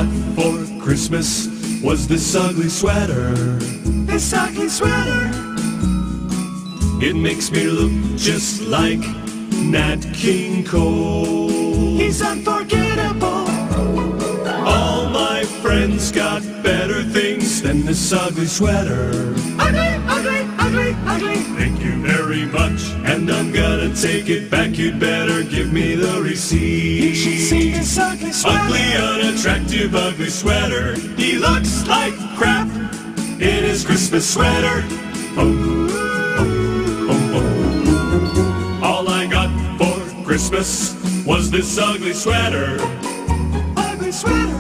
got for Christmas was this ugly sweater. This ugly sweater. It makes me look just like Nat King Cole. He's unforgettable. All my friends got better things than this ugly sweater. Ugly, ugly, ugly, ugly. Thank you very much, and I'm gonna take it back. You'd better give me the receipt. You should see this ugly sweater. Ugly, unattractive, ugly sweater. He looks like crap in his Christmas sweater. Oh, oh, oh, oh. All I got for Christmas was this ugly sweater. Ugly sweater.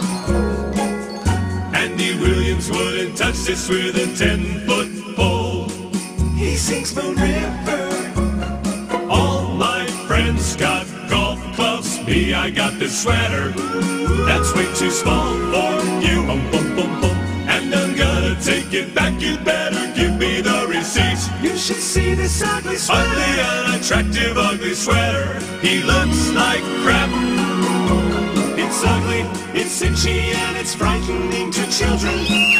Andy Williams wouldn't touch this with a 10-foot pole. He sings Moon River. All my friends got golf clubs. Me, I got this sweater. That's way too small for you. Bum, bum, bum, bum. And I'm gonna take it back. You'd better give me the receipt. You should see this ugly sweater. Ugly, unattractive, ugly sweater. He looks like crap. It's ugly, it's itchy, and it's frightening to children.